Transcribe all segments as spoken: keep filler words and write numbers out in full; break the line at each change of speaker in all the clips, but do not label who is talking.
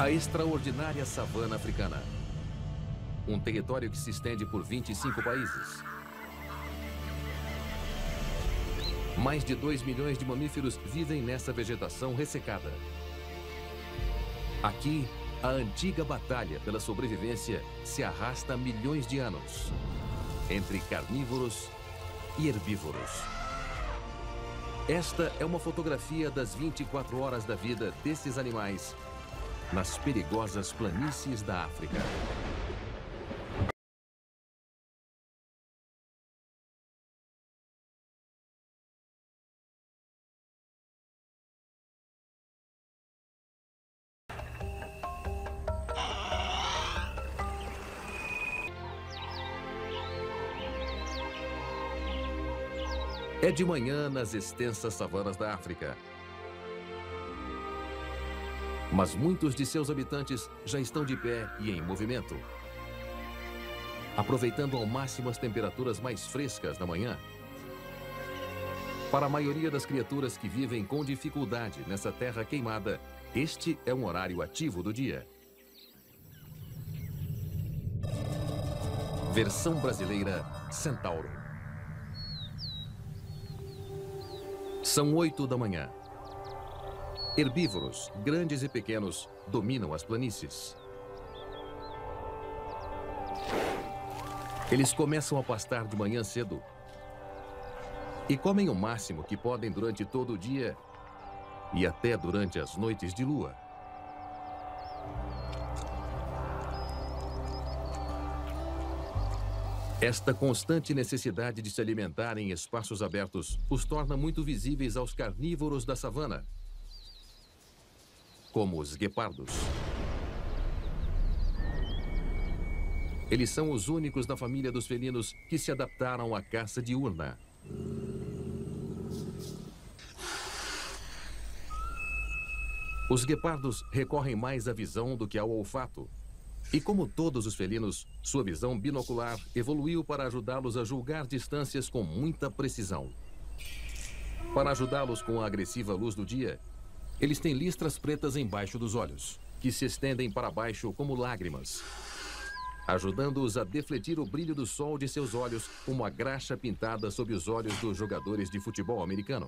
A extraordinária savana africana. Um território que se estende por vinte e cinco países. Mais de dois milhões de mamíferos vivem nessa vegetação ressecada. Aqui, a antiga batalha pela sobrevivência se arrasta há milhões de anos, entre carnívoros e herbívoros. Esta é uma fotografia das vinte e quatro horas da vida desses animais nas perigosas planícies da África. É de manhã nas extensas savanas da África. Mas muitos de seus habitantes já estão de pé e em movimento, aproveitando ao máximo as temperaturas mais frescas da manhã. Para a maioria das criaturas que vivem com dificuldade nessa terra queimada, este é um horário ativo do dia. Versão brasileira Centauro. São oito da manhã. Herbívoros, grandes e pequenos, dominam as planícies. Eles começam a pastar de manhã cedo e comem o máximo que podem durante todo o dia e até durante as noites de lua. Esta constante necessidade de se alimentar em espaços abertos os torna muito visíveis aos carnívoros da savana, como os guepardos. Eles são os únicos da família dos felinos que se adaptaram à caça diurna. Os guepardos recorrem mais à visão do que ao olfato. E como todos os felinos, sua visão binocular evoluiu para ajudá-los a julgar distâncias com muita precisão. Para ajudá-los com a agressiva luz do dia, eles têm listras pretas embaixo dos olhos, que se estendem para baixo como lágrimas, ajudando-os a defletir o brilho do sol de seus olhos como a graxa pintada sob os olhos dos jogadores de futebol americano.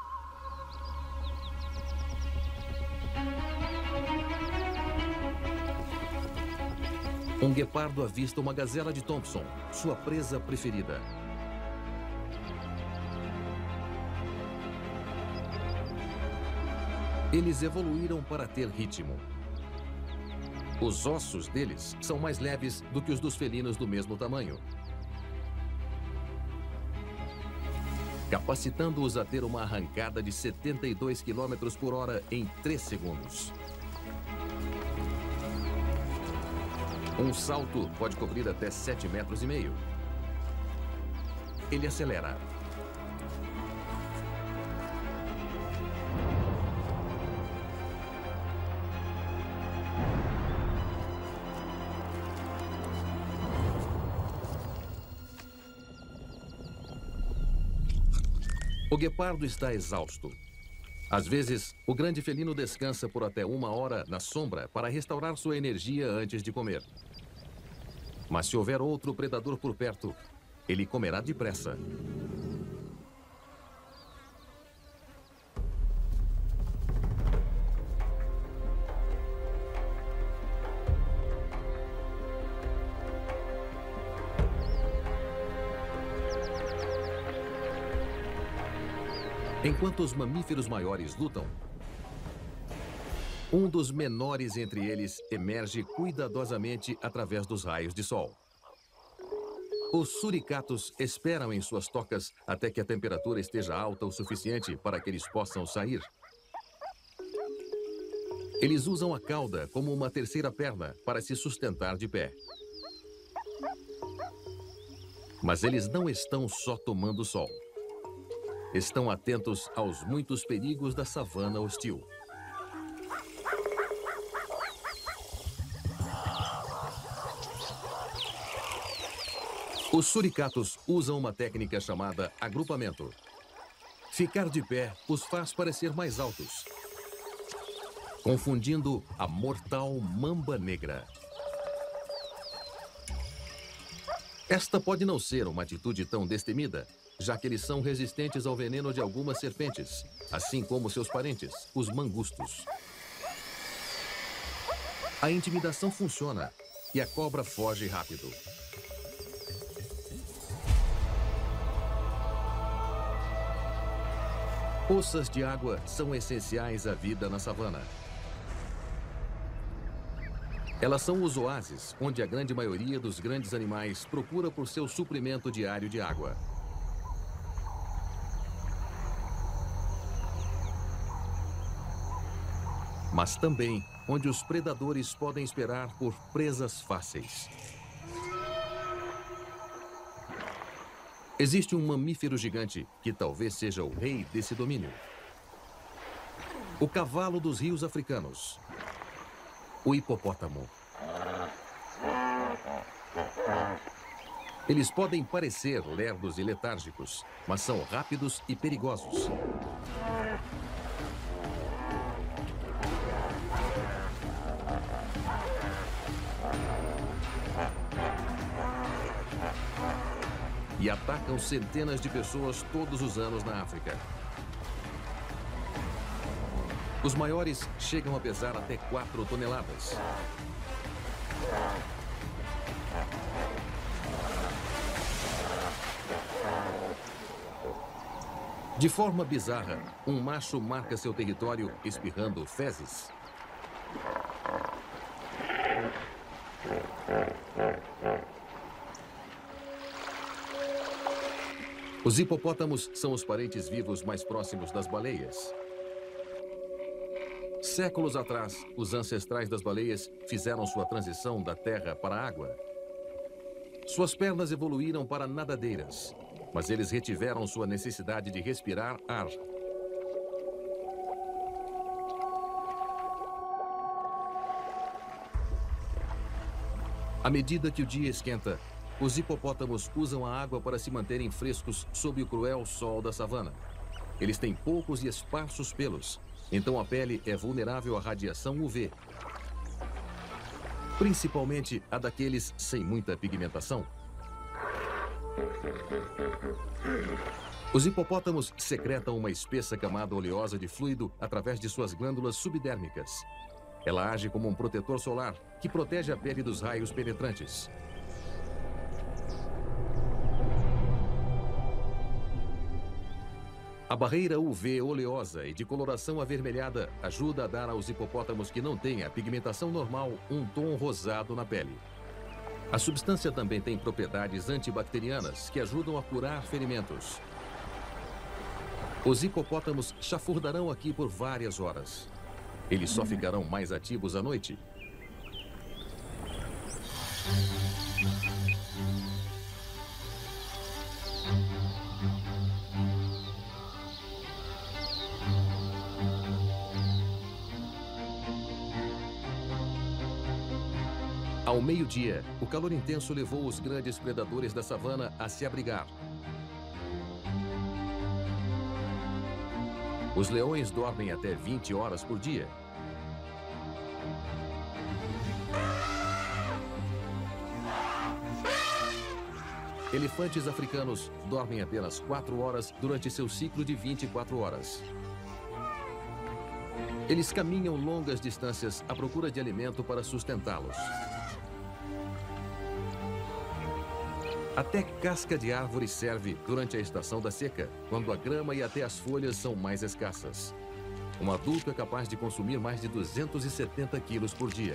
Um guepardo avista uma gazela de Thompson, sua presa preferida. Eles evoluíram para ter ritmo. Os ossos deles são mais leves do que os dos felinos do mesmo tamanho, capacitando-os a ter uma arrancada de setenta e dois quilômetros por hora em três segundos. Um salto pode cobrir até sete metros e meio. Ele acelera. O guepardo está exausto. Às vezes, o grande felino descansa por até uma hora na sombra para restaurar sua energia antes de comer. Mas se houver outro predador por perto, ele comerá depressa. Enquanto os mamíferos maiores lutam, um dos menores entre eles emerge cuidadosamente através dos raios de sol. Os suricatos esperam em suas tocas até que a temperatura esteja alta o suficiente para que eles possam sair. Eles usam a cauda como uma terceira perna para se sustentar de pé. Mas eles não estão só tomando sol. Estão atentos aos muitos perigos da savana hostil. Os suricatos usam uma técnica chamada agrupamento. Ficar de pé os faz parecer mais altos. confundindo a mortal mamba negra. Esta pode não ser uma atitude tão destemida, já que eles são resistentes ao veneno de algumas serpentes, assim como seus parentes, os mangustos. A intimidação funciona e a cobra foge rápido. Poças de água são essenciais à vida na savana. Elas são os oásis, onde a grande maioria dos grandes animais procura por seu suprimento diário de água. Mas também onde os predadores podem esperar por presas fáceis. Existe um mamífero gigante que talvez seja o rei desse domínio. O cavalo dos rios africanos. O hipopótamo. Eles podem parecer lerdos e letárgicos, mas são rápidos e perigosos. E atacam centenas de pessoas todos os anos na África. Os maiores chegam a pesar até quatro toneladas. De forma bizarra, um macho marca seu território espirrando fezes. Os hipopótamos são os parentes vivos mais próximos das baleias. Séculos atrás, os ancestrais das baleias fizeram sua transição da terra para a água. Suas pernas evoluíram para nadadeiras, mas eles retiveram sua necessidade de respirar ar. À medida que o dia esquenta, os hipopótamos usam a água para se manterem frescos sob o cruel sol da savana. Eles têm poucos e esparsos pelos, então a pele é vulnerável à radiação U V. Principalmente a daqueles sem muita pigmentação. Os hipopótamos secretam uma espessa camada oleosa de fluido através de suas glândulas subdérmicas. Ela age como um protetor solar que protege a pele dos raios penetrantes. A barreira U V oleosa e de coloração avermelhada ajuda a dar aos hipopótamos que não têm a pigmentação normal um tom rosado na pele. A substância também tem propriedades antibacterianas que ajudam a curar ferimentos. Os hipopótamos chafurdarão aqui por várias horas. Eles só ficarão mais ativos à noite. Ao meio-dia, o calor intenso levou os grandes predadores da savana a se abrigar. Os leões dormem até vinte horas por dia. Elefantes africanos dormem apenas quatro horas durante seu ciclo de vinte e quatro horas. Eles caminham longas distâncias à procura de alimento para sustentá-los. Até casca de árvore serve durante a estação da seca, quando a grama e até as folhas são mais escassas. Um adulto é capaz de consumir mais de duzentos e setenta quilos por dia.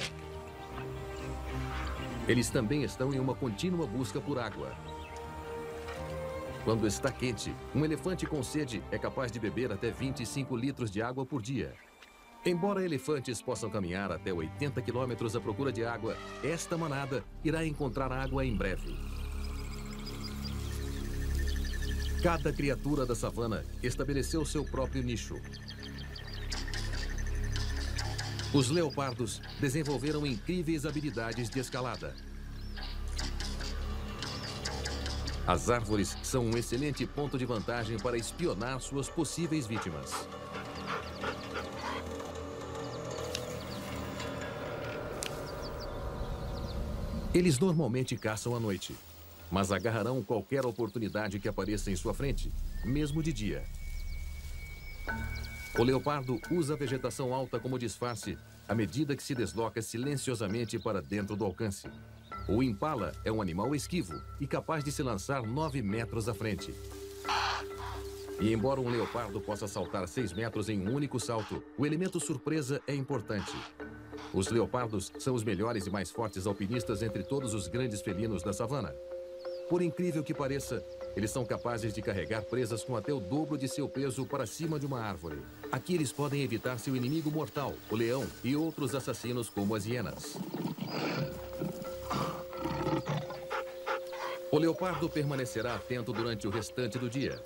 Eles também estão em uma contínua busca por água. Quando está quente, um elefante com sede é capaz de beber até vinte e cinco litros de água por dia. Embora elefantes possam caminhar até oitenta quilômetros à procura de água, esta manada irá encontrar água em breve. Cada criatura da savana estabeleceu seu próprio nicho. Os leopardos desenvolveram incríveis habilidades de escalada. As árvores são um excelente ponto de vantagem para espionar suas possíveis vítimas. Eles normalmente caçam à noite, mas agarrarão qualquer oportunidade que apareça em sua frente, mesmo de dia. O leopardo usa a vegetação alta como disfarce à medida que se desloca silenciosamente para dentro do alcance. O impala é um animal esquivo e capaz de se lançar nove metros à frente. E embora um leopardo possa saltar seis metros em um único salto, o elemento surpresa é importante. Os leopardos são os melhores e mais fortes alpinistas entre todos os grandes felinos da savana. Por incrível que pareça, eles são capazes de carregar presas com até o dobro de seu peso para cima de uma árvore. Aqui eles podem evitar seu inimigo mortal, o leão, e outros assassinos como as hienas. O leopardo permanecerá atento durante o restante do dia.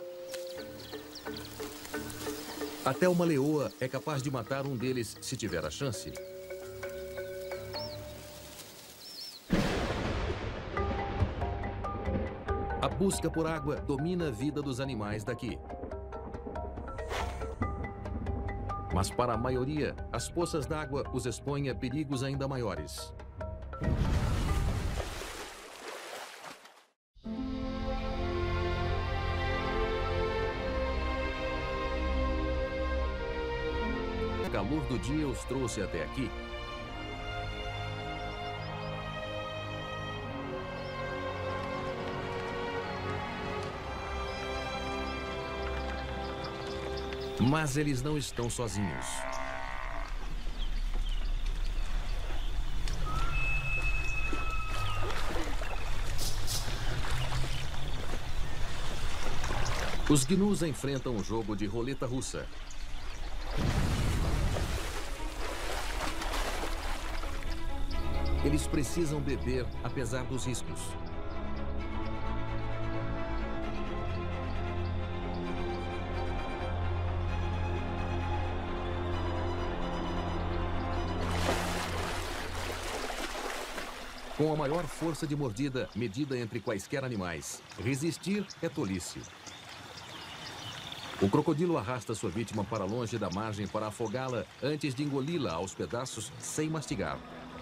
Até uma leoa é capaz de matar um deles se tiver a chance. A busca por água domina a vida dos animais daqui. Mas para a maioria, as poças d'água os expõem a perigos ainda maiores. O calor do dia os trouxe até aqui. Mas eles não estão sozinhos. Os gnus enfrentam um jogo de roleta russa. Eles precisam beber apesar dos riscos. Com a maior força de mordida medida entre quaisquer animais, resistir é tolice. O crocodilo arrasta sua vítima para longe da margem para afogá-la antes de engoli-la aos pedaços sem mastigar.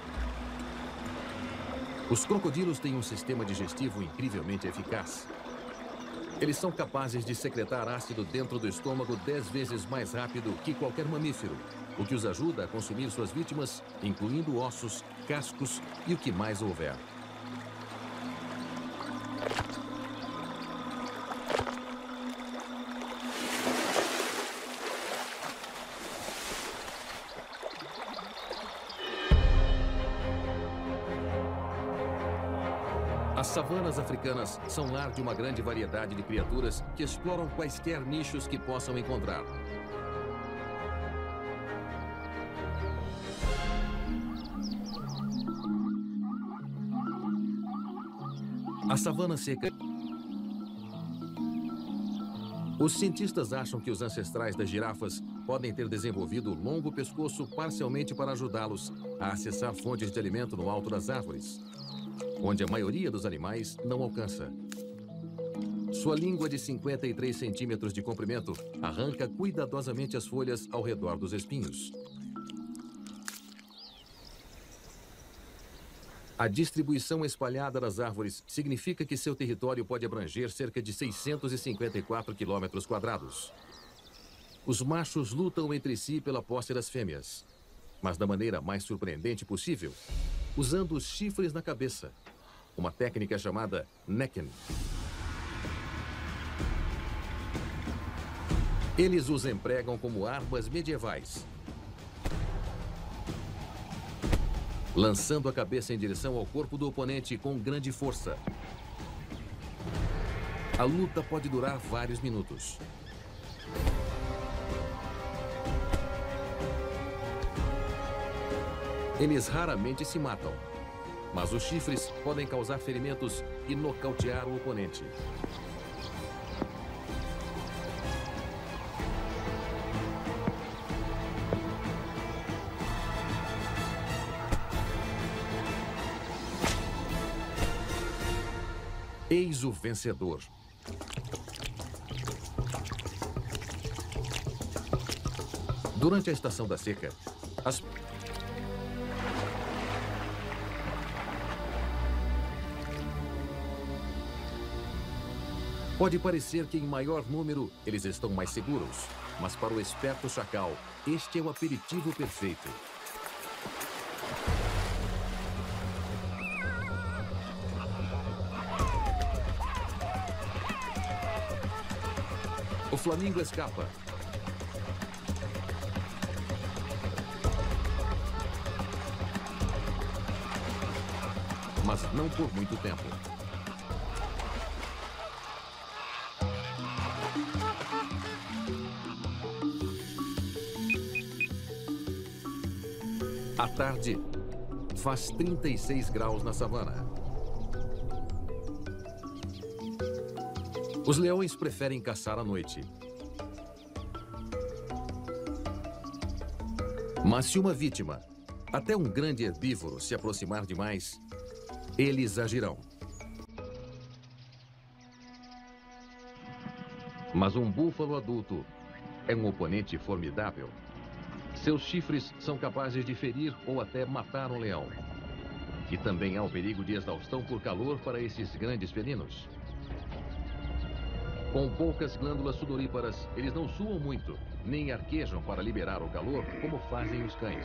Os crocodilos têm um sistema digestivo incrivelmente eficaz. Eles são capazes de secretar ácido dentro do estômago dez vezes mais rápido que qualquer mamífero, o que os ajuda a consumir suas vítimas, incluindo ossos, cascos e o que mais houver. As savanas africanas são lar de uma grande variedade de criaturas que exploram quaisquer nichos que possam encontrar. A savana seca. Os cientistas acham que os ancestrais das girafas podem ter desenvolvido longo pescoço parcialmente para ajudá-los a acessar fontes de alimento no alto das árvores, onde a maioria dos animais não alcança. Sua língua de cinquenta e três centímetros de comprimento arranca cuidadosamente as folhas ao redor dos espinhos. A distribuição espalhada das árvores significa que seu território pode abranger cerca de seiscentos e cinquenta e quatro quilômetros quadrados. Os machos lutam entre si pela posse das fêmeas, mas da maneira mais surpreendente possível, usando os chifres na cabeça, uma técnica chamada necken. Eles os empregam como armas medievais, lançando a cabeça em direção ao corpo do oponente com grande força. A luta pode durar vários minutos. Eles raramente se matam, mas os chifres podem causar ferimentos e nocautear o oponente. Eis o vencedor. Durante a estação da seca, as... Pode parecer que em maior número eles estão mais seguros, mas para o esperto chacal, este é o aperitivo perfeito. O flamingo escapa. Mas não por muito tempo. À tarde, faz trinta e seis graus na savana. Os leões preferem caçar à noite. Mas se uma vítima, até um grande herbívoro, se aproximar demais, eles agirão. Mas um búfalo adulto é um oponente formidável. Seus chifres são capazes de ferir ou até matar um leão. E também há o perigo de exaustão por calor para esses grandes felinos. Com poucas glândulas sudoríparas, eles não suam muito, nem arquejam para liberar o calor, como fazem os cães.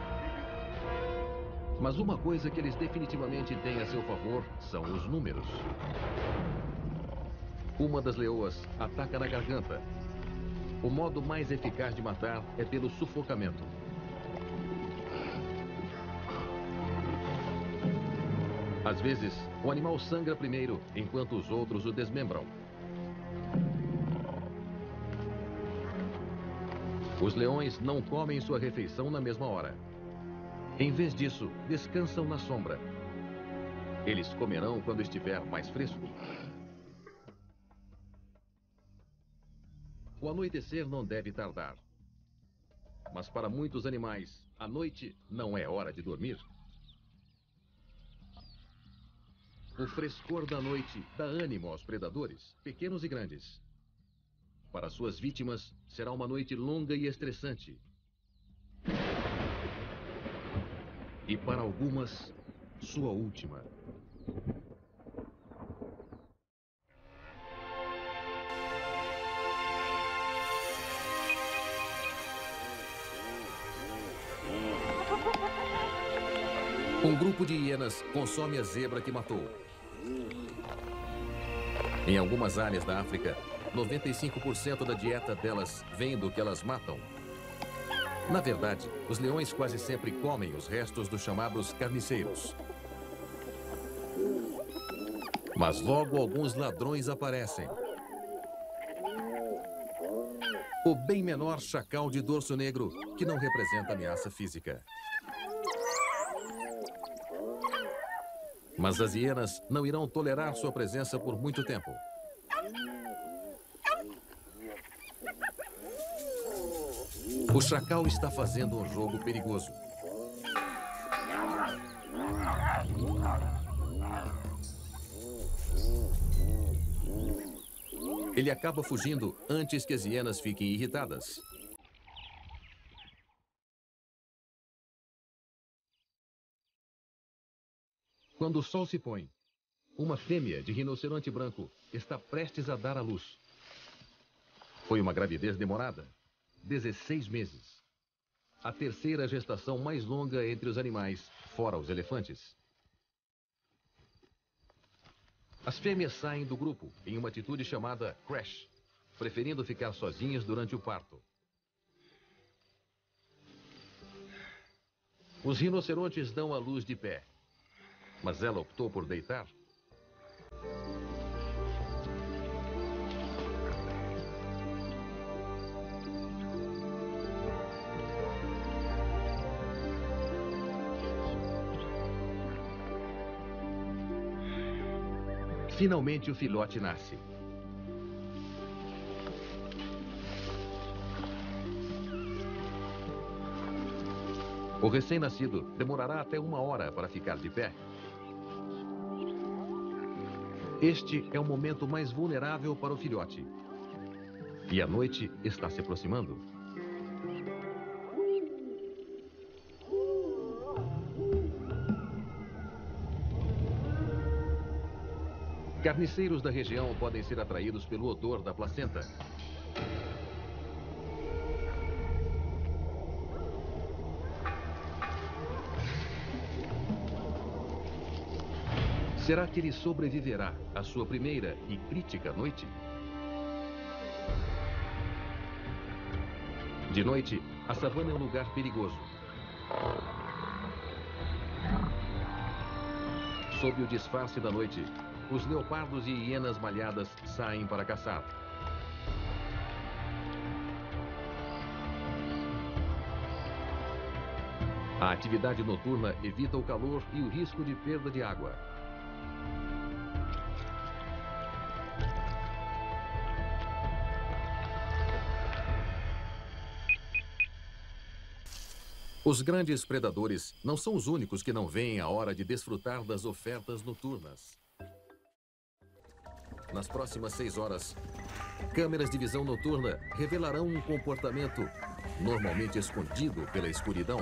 Mas uma coisa que eles definitivamente têm a seu favor são os números. Uma das leoas ataca na garganta. O modo mais eficaz de matar é pelo sufocamento. Às vezes, o animal sangra primeiro, enquanto os outros o desmembram. Os leões não comem sua refeição na mesma hora. Em vez disso, descansam na sombra. Eles comerão quando estiver mais fresco. O anoitecer não deve tardar. Mas para muitos animais, a noite não é hora de dormir. O frescor da noite dá ânimo aos predadores, pequenos e grandes. Para suas vítimas, será uma noite longa e estressante. E para algumas, sua última. Um grupo de hienas consome a zebra que matou. Em algumas áreas da África, noventa e cinco por cento da dieta delas vem do que elas matam. Na verdade, os leões quase sempre comem os restos dos chamados carniceiros. Mas logo alguns ladrões aparecem. O bem menor chacal de dorso negro, que não representa ameaça física. Mas as hienas não irão tolerar sua presença por muito tempo. O chacal está fazendo um jogo perigoso. Ele acaba fugindo antes que as hienas fiquem irritadas. Quando o sol se põe, uma fêmea de rinoceronte branco está prestes a dar à luz. Foi uma gravidez demorada, dezesseis meses. A terceira gestação mais longa entre os animais, fora os elefantes. As fêmeas saem do grupo em uma atitude chamada crash, preferindo ficar sozinhas durante o parto. Os rinocerontes dão à luz de pé. Mas ela optou por deitar. Finalmente o filhote nasce. O recém-nascido demorará até uma hora para ficar de pé. Este é o momento mais vulnerável para o filhote. E a noite está se aproximando. Carniceiros da região podem ser atraídos pelo odor da placenta. Será que ele sobreviverá à sua primeira e crítica noite? De noite, a savana é um lugar perigoso. Sob o disfarce da noite, os leopardos e hienas malhadas saem para caçar. A atividade noturna evita o calor e o risco de perda de água. Os grandes predadores não são os únicos que não veem a hora de desfrutar das ofertas noturnas. Nas próximas seis horas, câmeras de visão noturna revelarão um comportamento normalmente escondido pela escuridão.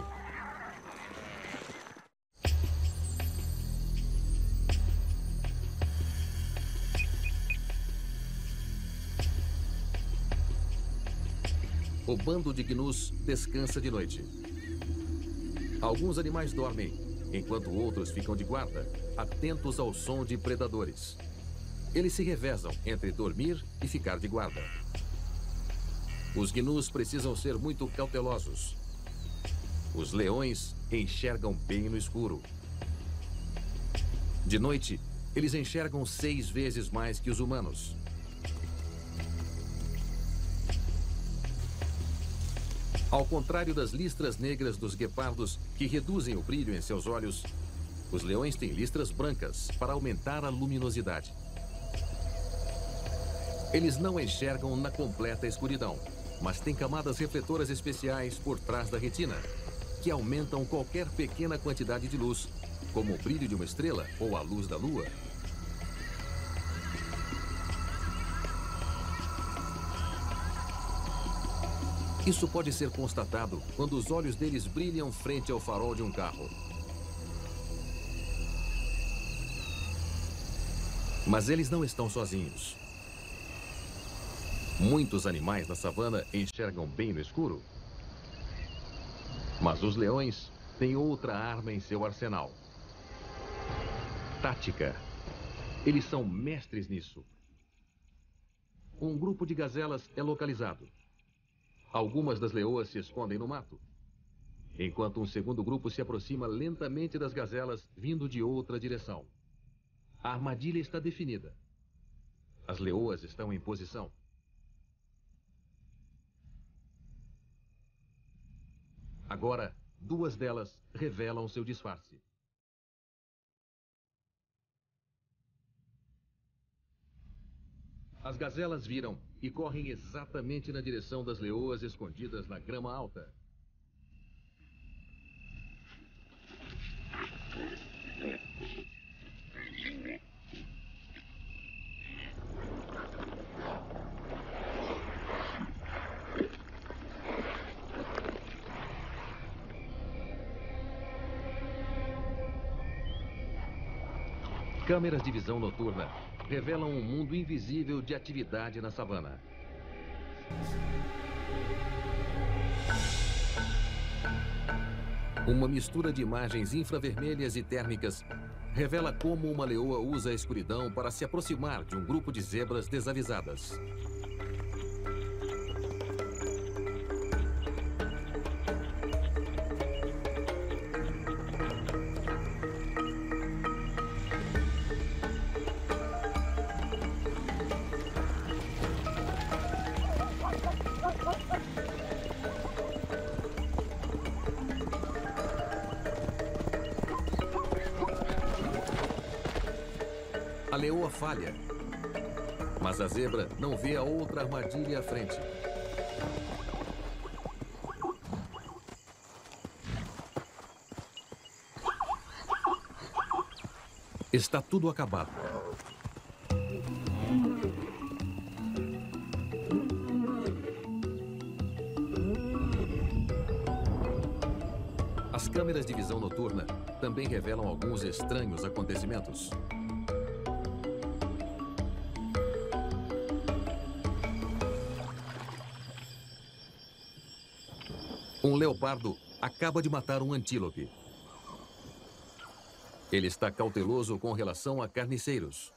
O bando de gnus descansa de noite. Alguns animais dormem, enquanto outros ficam de guarda, atentos ao som de predadores. Eles se revezam entre dormir e ficar de guarda. Os gnus precisam ser muito cautelosos. Os leões enxergam bem no escuro. De noite, eles enxergam seis vezes mais que os humanos. Ao contrário das listras negras dos guepardos, que reduzem o brilho em seus olhos, os leões têm listras brancas para aumentar a luminosidade. Eles não enxergam na completa escuridão, mas têm camadas refletoras especiais por trás da retina, que aumentam qualquer pequena quantidade de luz, como o brilho de uma estrela ou a luz da lua. Isso pode ser constatado quando os olhos deles brilham frente ao farol de um carro. Mas eles não estão sozinhos. Muitos animais na savana enxergam bem no escuro. Mas os leões têm outra arma em seu arsenal. Tática. Eles são mestres nisso. Um grupo de gazelas é localizado. Algumas das leoas se escondem no mato, enquanto um segundo grupo se aproxima lentamente das gazelas, vindo de outra direção. A armadilha está definida. As leoas estão em posição. Agora, duas delas revelam seu disfarce. As gazelas viram e correm exatamente na direção das leoas escondidas na grama alta. Câmeras de visão noturna revelam um mundo invisível de atividade na savana. Uma mistura de imagens infravermelhas e térmicas revela como uma leoa usa a escuridão para se aproximar de um grupo de zebras desavisadas. A leoa falha, mas a zebra não vê a outra armadilha à frente. Está tudo acabado. As câmeras de visão noturna também revelam alguns estranhos acontecimentos. Um leopardo acaba de matar um antílope. Ele está cauteloso com relação a carniceiros.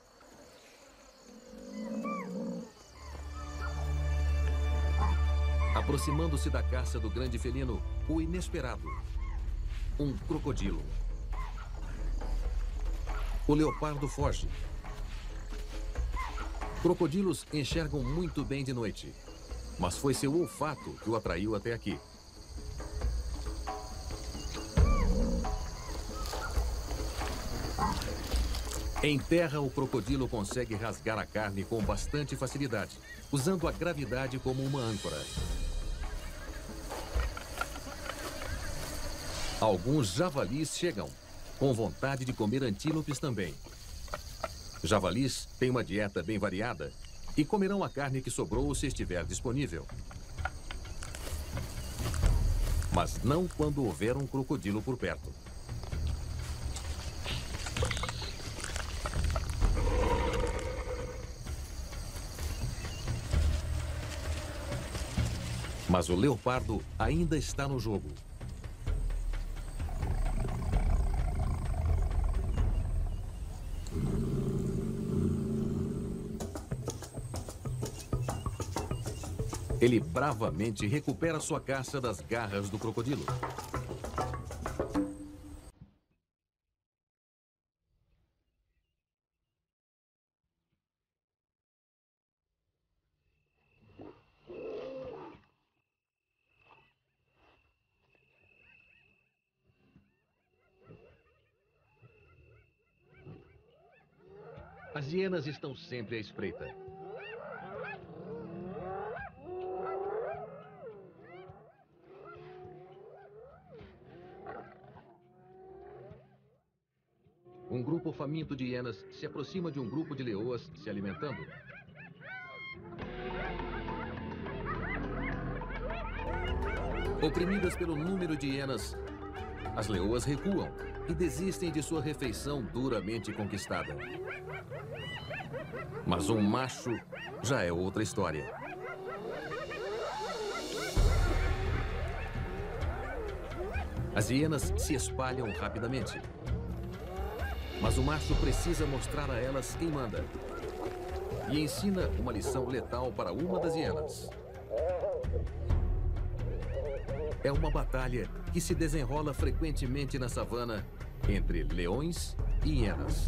Aproximando-se da caça do grande felino, o inesperado. Um crocodilo. O leopardo foge. Crocodilos enxergam muito bem de noite, mas foi seu olfato que o atraiu até aqui. Em terra, o crocodilo consegue rasgar a carne com bastante facilidade, usando a gravidade como uma âncora. Alguns javalis chegam, com vontade de comer antílopes também. Javalis têm uma dieta bem variada e comerão a carne que sobrou se estiver disponível. Mas não quando houver um crocodilo por perto. Mas o leopardo ainda está no jogo. Ele bravamente recupera sua caça das garras do crocodilo. As hienas estão sempre à espreita. Um grupo faminto de hienas se aproxima de um grupo de leoas se alimentando. Oprimidas pelo número de hienas, as leoas recuam e desistem de sua refeição duramente conquistada. Mas um macho já é outra história. As hienas se espalham rapidamente. Mas o macho precisa mostrar a elas quem manda. E ensina uma lição letal para uma das hienas. É uma batalha que se desenrola frequentemente na savana entre leões e hienas.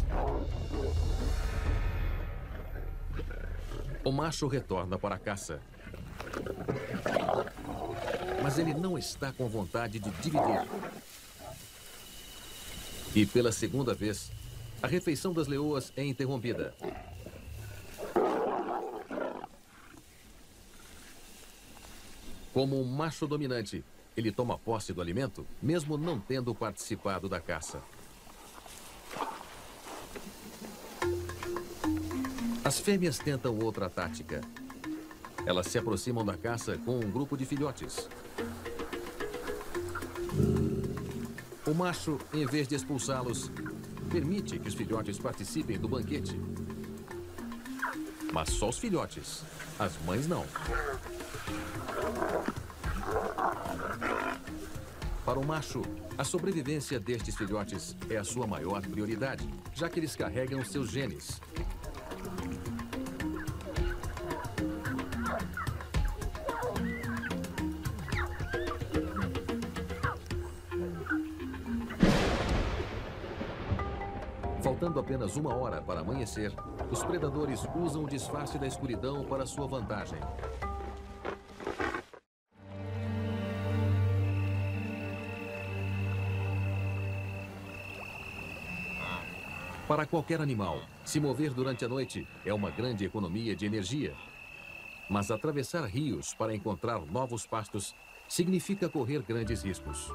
O macho retorna para a caça. Mas ele não está com vontade de dividir. E pela segunda vez, a refeição das leoas é interrompida. Como um macho dominante, ele toma posse do alimento, mesmo não tendo participado da caça. As fêmeas tentam outra tática. Elas se aproximam da caça com um grupo de filhotes. O macho, em vez de expulsá-los, permite que os filhotes participem do banquete. Mas só os filhotes. As mães não. Para o macho, a sobrevivência destes filhotes é a sua maior prioridade, já que eles carregam seus genes. Faltando apenas uma hora para amanhecer, os predadores usam o disfarce da escuridão para sua vantagem. Para qualquer animal, se mover durante a noite é uma grande economia de energia. Mas atravessar rios para encontrar novos pastos significa correr grandes riscos.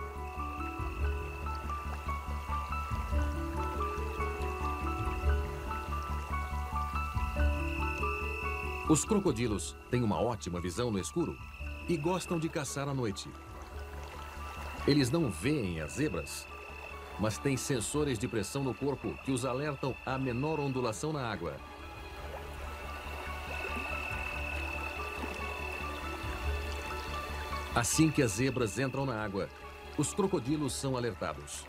Os crocodilos têm uma ótima visão no escuro e gostam de caçar à noite. Eles não veem as zebras, mas têm sensores de pressão no corpo que os alertam à menor ondulação na água. Assim que as zebras entram na água, os crocodilos são alertados.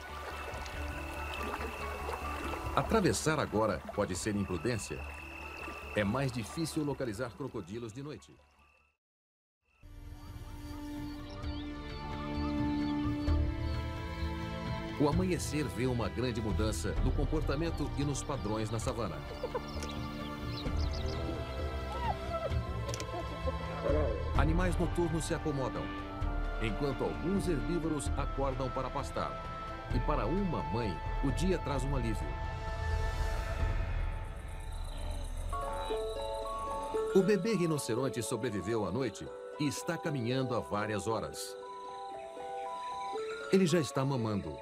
Atravessar agora pode ser imprudência. É mais difícil localizar crocodilos de noite. O amanhecer vê uma grande mudança no comportamento e nos padrões na savana. Animais noturnos se acomodam, enquanto alguns herbívoros acordam para pastar. E para uma mãe, o dia traz um alívio. O bebê rinoceronte sobreviveu à noite e está caminhando há várias horas. Ele já está mamando.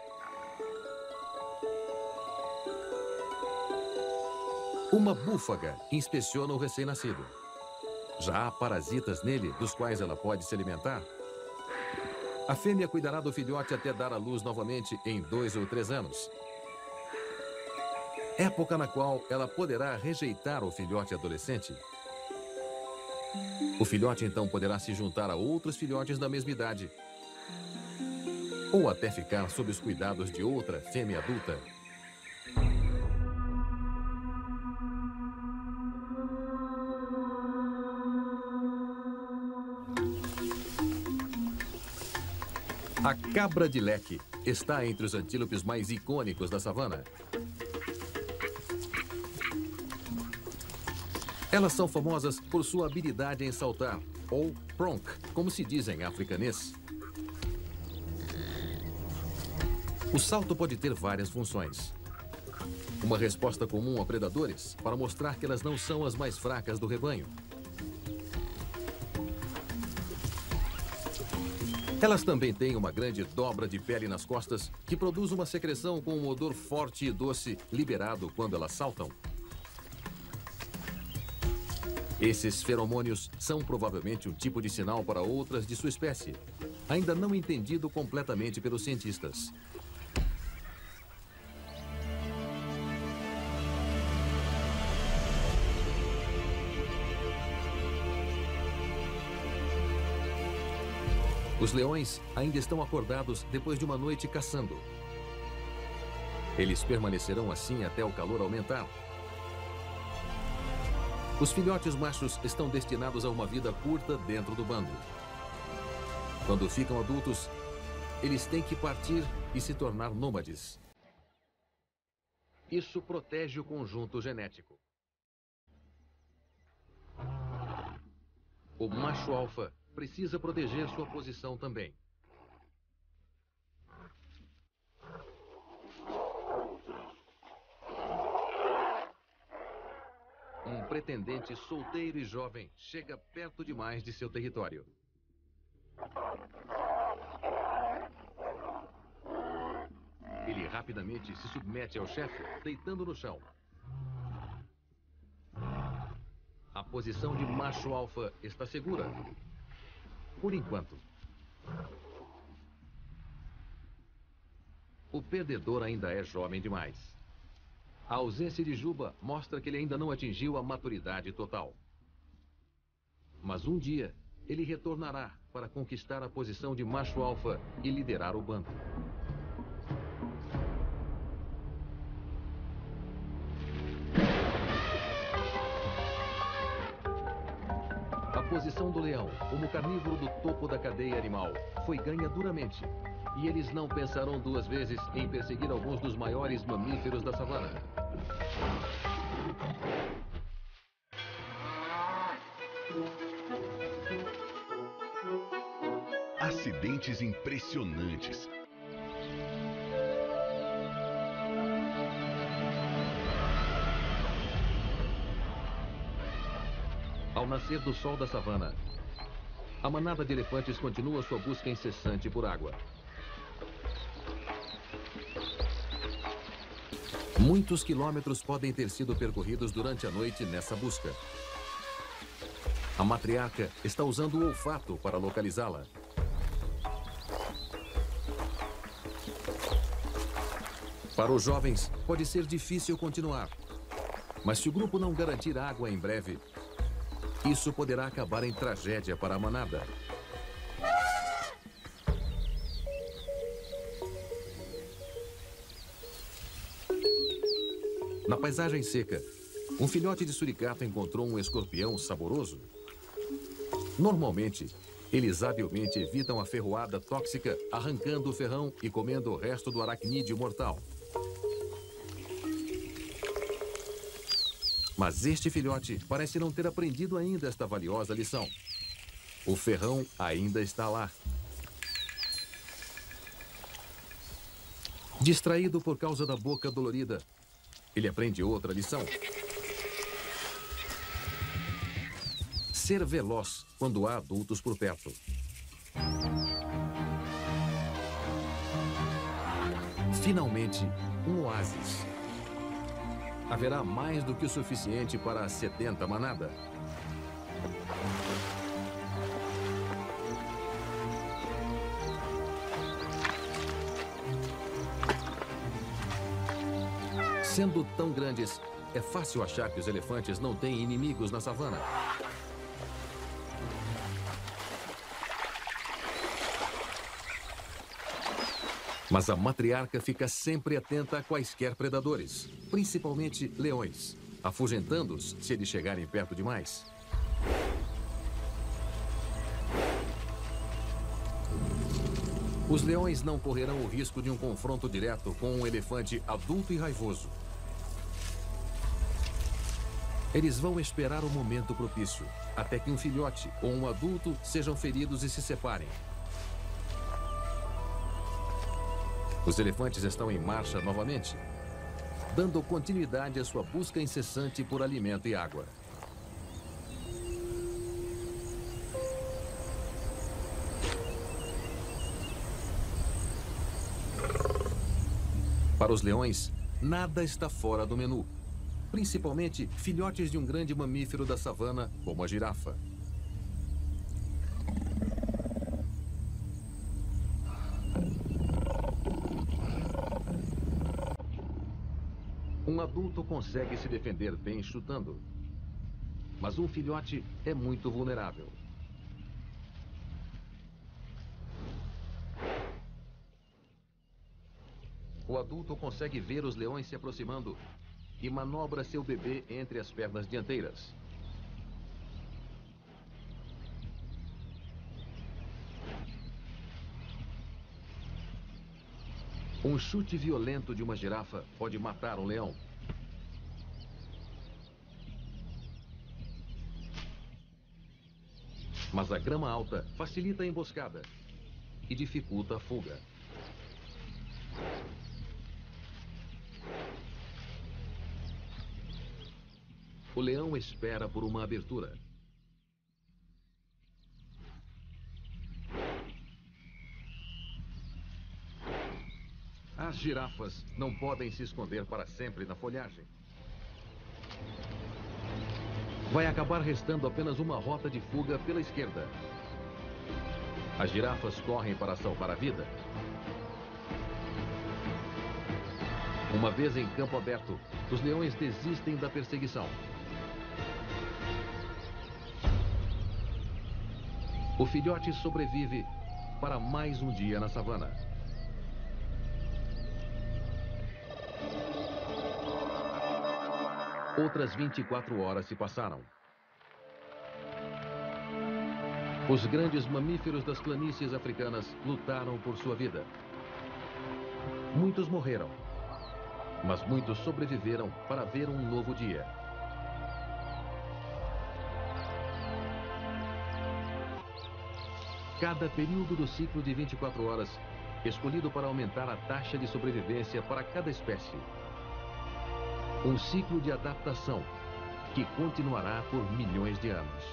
Uma búfaga inspeciona o recém-nascido. Já há parasitas nele, dos quais ela pode se alimentar? A fêmea cuidará do filhote até dar à luz novamente em dois ou três anos. Época na qual ela poderá rejeitar o filhote adolescente. O filhote então poderá se juntar a outros filhotes da mesma idade. Ou até ficar sob os cuidados de outra fêmea adulta. A cabra de leque está entre os antílopes mais icônicos da savana. Elas são famosas por sua habilidade em saltar, ou pronk, como se diz em africanês. O salto pode ter várias funções. Uma resposta comum a predadores, para mostrar que elas não são as mais fracas do rebanho. Elas também têm uma grande dobra de pele nas costas, que produz uma secreção com um odor forte e doce liberado quando elas saltam. Esses feromônios são provavelmente um tipo de sinal para outras de sua espécie, ainda não entendido completamente pelos cientistas. Os leões ainda estão acordados depois de uma noite caçando. Eles permanecerão assim até o calor aumentar. Os filhotes machos estão destinados a uma vida curta dentro do bando. Quando ficam adultos, eles têm que partir e se tornar nômades. Isso protege o conjunto genético. O macho alfa precisa proteger sua posição também. Um pretendente solteiro e jovem chega perto demais de seu território. Ele rapidamente se submete ao chefe, deitando no chão. A posição de macho alfa está segura. Por enquanto. O perdedor ainda é jovem demais. A ausência de Juba mostra que ele ainda não atingiu a maturidade total. Mas um dia, ele retornará para conquistar a posição de macho alfa e liderar o bando. A posição do leão, como carnívoro do topo da cadeia animal, foi ganha duramente. E eles não pensarão duas vezes em perseguir alguns dos maiores mamíferos da savana.
Acidentes impressionantes.
Ao nascer do sol da savana, a manada de elefantes continua sua busca incessante por água. Muitos quilômetros podem ter sido percorridos durante a noite nessa busca. A matriarca está usando o olfato para localizá-la. Para os jovens, pode ser difícil continuar. Mas se o grupo não garantir água em breve, isso poderá acabar em tragédia para a manada. Na paisagem seca, um filhote de suricata encontrou um escorpião saboroso. Normalmente, eles habilmente evitam a ferroada tóxica, arrancando o ferrão e comendo o resto do aracnídeo mortal. Mas este filhote parece não ter aprendido ainda esta valiosa lição. O ferrão ainda está lá. Distraído por causa da boca dolorida, ele aprende outra lição. Ser veloz quando há adultos por perto. Finalmente, um oásis. Haverá mais do que o suficiente para setenta manada. Sendo tão grandes, é fácil achar que os elefantes não têm inimigos na savana. Mas a matriarca fica sempre atenta a quaisquer predadores, principalmente leões, afugentando-os se eles chegarem perto demais. Os leões não correrão o risco de um confronto direto com um elefante adulto e raivoso. Eles vão esperar o momento propício, até que um filhote ou um adulto sejam feridos e se separem. Os elefantes estão em marcha novamente, dando continuidade à sua busca incessante por alimento e água. Para os leões, nada está fora do menu, principalmente filhotes de um grande mamífero da savana, como a girafa. Um adulto consegue se defender bem chutando, mas um filhote é muito vulnerável. O adulto consegue ver os leões se aproximando e manobra seu bebê entre as pernas dianteiras. Um chute violento de uma girafa pode matar um leão. Mas a grama alta facilita a emboscada e dificulta a fuga. O leão espera por uma abertura. As girafas não podem se esconder para sempre na folhagem. Vai acabar restando apenas uma rota de fuga pela esquerda. As girafas correm para salvar a vida. Uma vez em campo aberto, os leões desistem da perseguição. O filhote sobrevive para mais um dia na savana. Outras vinte e quatro horas se passaram. Os grandes mamíferos das planícies africanas lutaram por sua vida. Muitos morreram, mas muitos sobreviveram para ver um novo dia. Cada período do ciclo de vinte e quatro horas, escolhido para aumentar a taxa de sobrevivência para cada espécie. Um ciclo de adaptação que continuará por milhões de anos.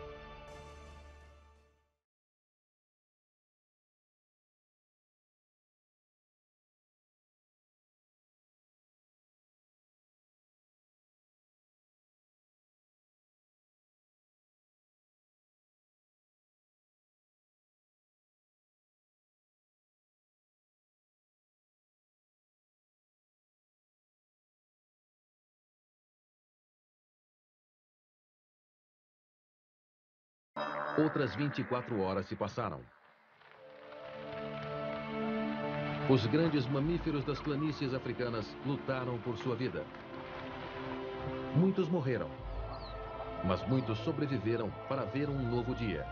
Outras vinte e quatro horas se passaram. Os grandes mamíferos das planícies africanas lutaram por sua vida. Muitos morreram, mas muitos sobreviveram para ver um novo dia.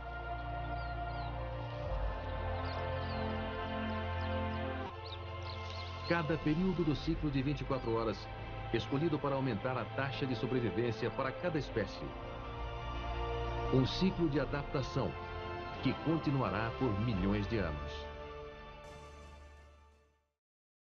Cada período do ciclo de vinte e quatro horas, escolhido para aumentar a taxa de sobrevivência para cada espécie. Um ciclo de adaptação que continuará por milhões de anos.